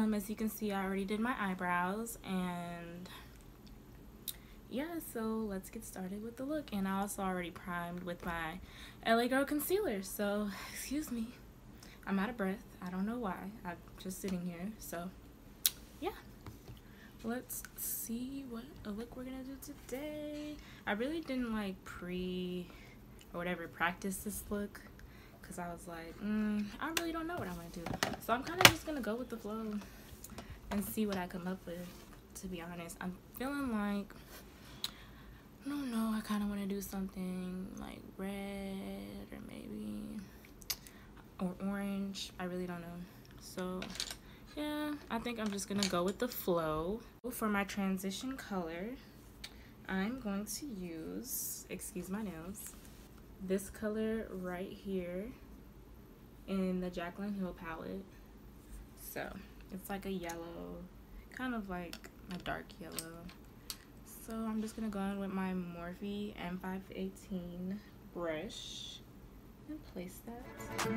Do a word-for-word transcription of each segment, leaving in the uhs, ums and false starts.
Um, as you can see, I already did my eyebrows, and yeah, so let's get started with the look. And I also already primed with my L A Girl concealer, so excuse me, I'm out of breath. I don't know why. I'm just sitting here. So yeah, let's see what a look we're gonna do today. I really didn't like pre or whatever practice this look, because I was like, mm, I really don't know what I'm gonna do. So I'm kind of just gonna go with the flow and see what I come up with, to be honest. I'm feeling like, I don't know, I kind of want to do something like red or maybe or orange. I really don't know. So yeah, I think I'm just gonna go with the flow. For my transition color, I'm going to use, excuse my nails, this color right here in the Jaclyn Hill palette. So it's like a yellow, kind of like a dark yellow. So I'm just gonna go in with my Morphe M five eighteen brush and place that.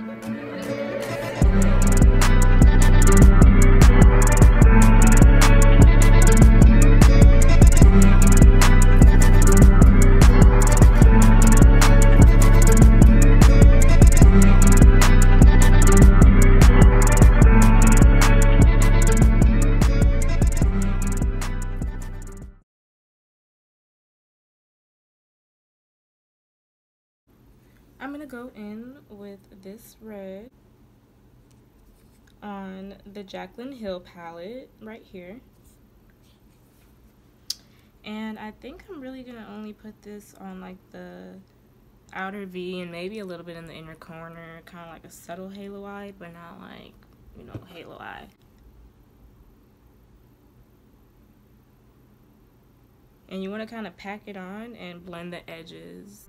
I'm gonna go in with this red on the Jaclyn Hill palette right here. And I think I'm really gonna only put this on like the outer V and maybe a little bit in the inner corner, kind of like a subtle halo eye, but not like, you know, halo eye. And you want to kind of pack it on and blend the edges.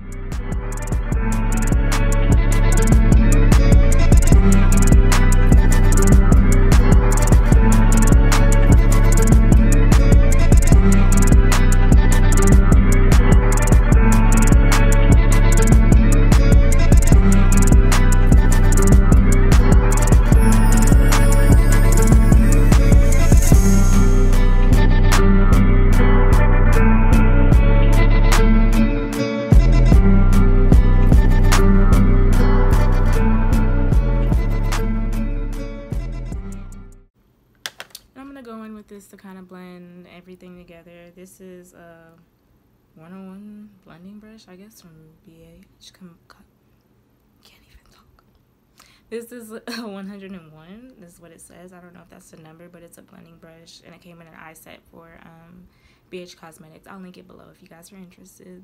This to kind of blend everything together. This is a one oh one blending brush, I guess, from B H. Come, can't even talk. This is a one oh one. This is what it says. I don't know if that's the number, but it's a blending brush, and it came in an eye set for um, B H Cosmetics. I'll link it below if you guys are interested.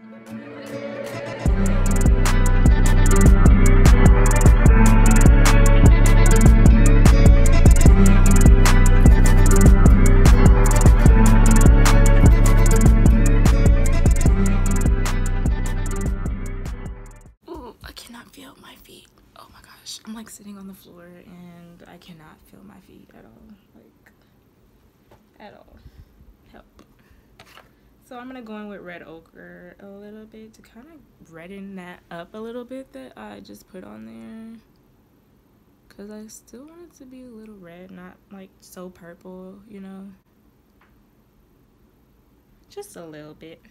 I'm like sitting on the floor and I cannot feel my feet at all, like at all. Help. So I'm gonna go in with red ochre a little bit to kind of redden that up a little bit that I just put on there, because I still want it to be a little red, not like so purple, you know, just a little bit.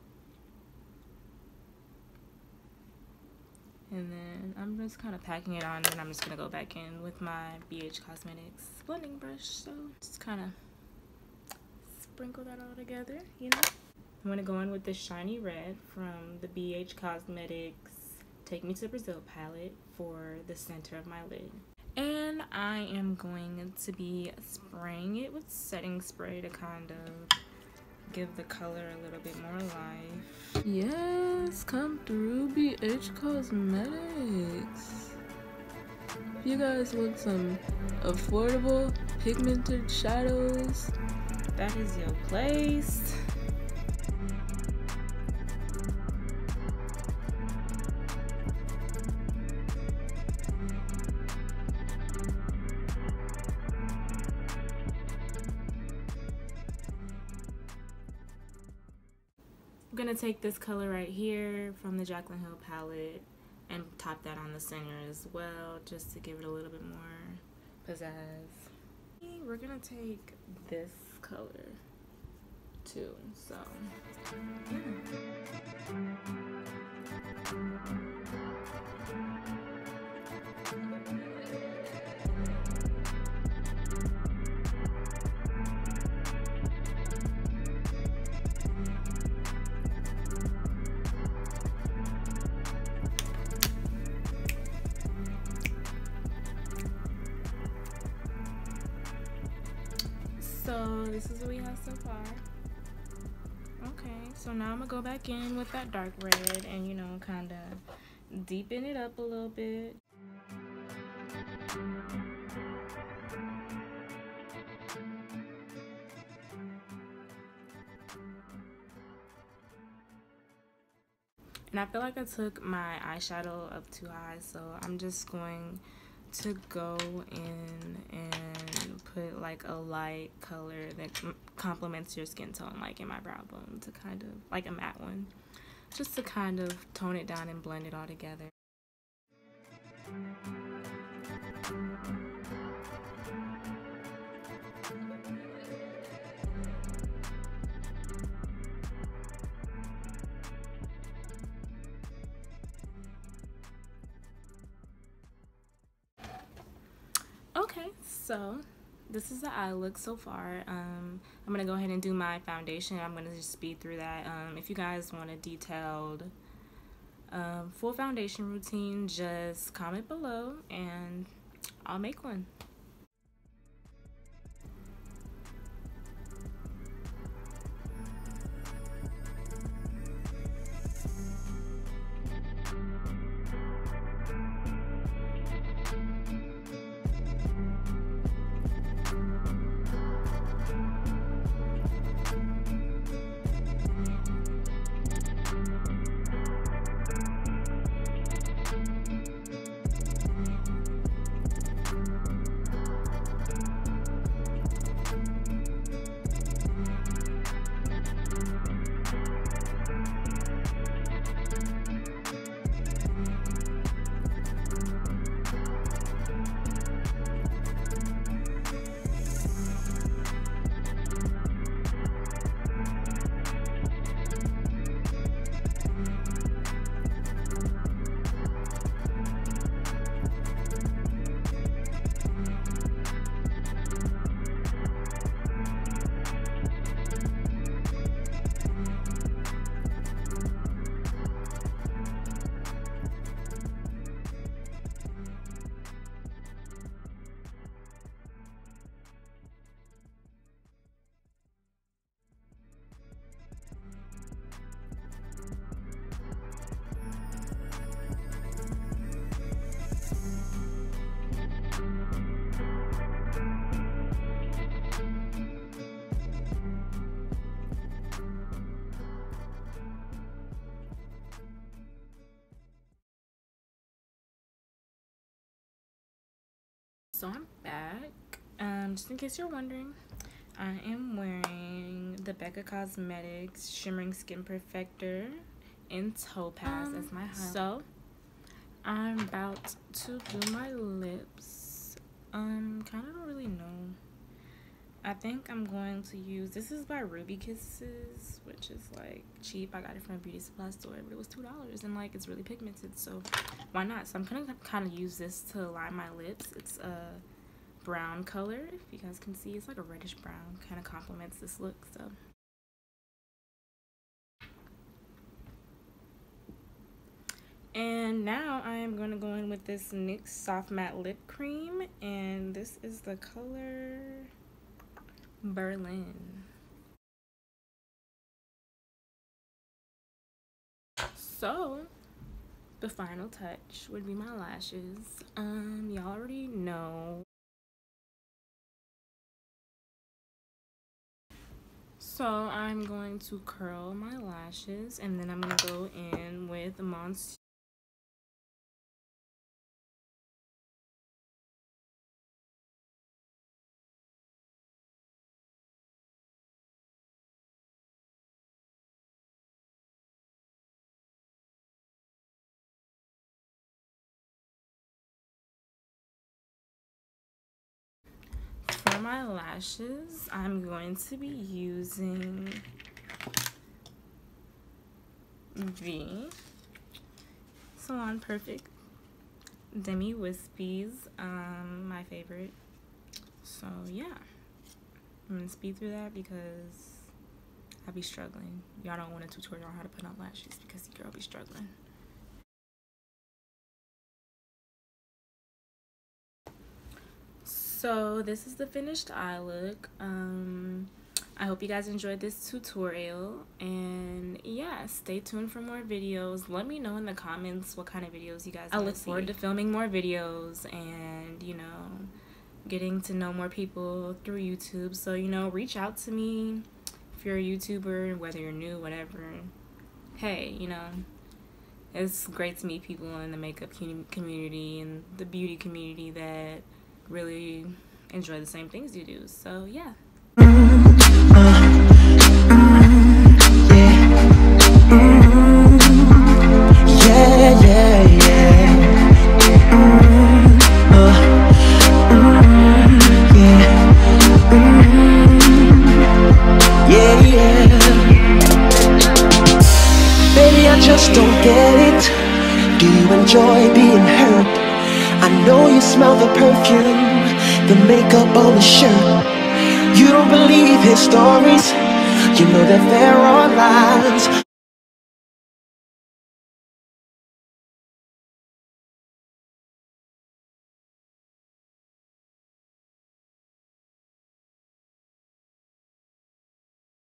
And then I'm just kind of packing it on, and I'm just going to go back in with my B H Cosmetics blending brush. So just kind of sprinkle that all together, you know. I'm going to go in with this shiny red from the B H Cosmetics Take Me to Brazil palette for the center of my lid. And I am going to be spraying it with setting spray to kind of give the color a little bit more life. Yes, come through B H Cosmetics. If you guys want some affordable pigmented shadows, that is your place. I'm gonna take this color right here from the Jaclyn Hill palette and top that on the center as well, just to give it a little bit more pizzazz. we're gonna take this color too. So yeah. So this is what we have so far. Okay, so now I'm gonna go back in with that dark red and, you know, kind of deepen it up a little bit. And I feel like I took my eyeshadow up too high, so I'm just going to go in and put like a light color that complements your skin tone, like in my brow bone, to kind of like a matte one, just to kind of tone it down and blend it all together. Okay, so this is the eye look so far. Um, I'm gonna go ahead and do my foundation. I'm gonna just speed through that. Um, if you guys want a detailed um, full foundation routine, just comment below and I'll make one. So I'm back. Um, just in case you're wondering, I am wearing the Becca Cosmetics Shimmering Skin Perfector in Topaz um, as my highlight. So I'm about to do my lips. Um, kind of don't really know. I think I'm going to use, this is by Ruby Kisses, which is like cheap. I got it from a beauty supply store, but it was two dollars and like it's really pigmented, so why not? So I'm gonna kind of use this to line my lips. It's a brown color, if you guys can see. It's like a reddish brown, kind of complements this look. So and now I am going to go in with this N Y X Soft Matte Lip Cream, and this is the color Berlin. So the final touch would be my lashes. Um, y'all already know. So I'm going to curl my lashes, and then I'm gonna go in with Monsieur. For my lashes, I'm going to be using the Salon Perfect Demi Wispies, um, my favorite. So yeah, I'm gonna speed through that because I be struggling. Y'all don't want a tutorial on how to put on lashes because the girl be struggling. So this is the finished eye look. Um, I hope you guys enjoyed this tutorial, and yeah, stay tuned for more videos. Let me know in the comments what kind of videos you guys want to see. I look forward to filming more videos and, you know, getting to know more people through YouTube. So, you know, reach out to me if you're a YouTuber, whether you're new, whatever. Hey, you know, it's great to meet people in the makeup community and the beauty community that really enjoy the same things you do. So yeah. Yeah, yeah, yeah. Mm, uh, mm, yeah. Mm, yeah, yeah. Baby, I just don't get it. Do you enjoy being hurt? I know you smell the perfume, the makeup on the shirt. You don't believe his stories. You know that there are lies.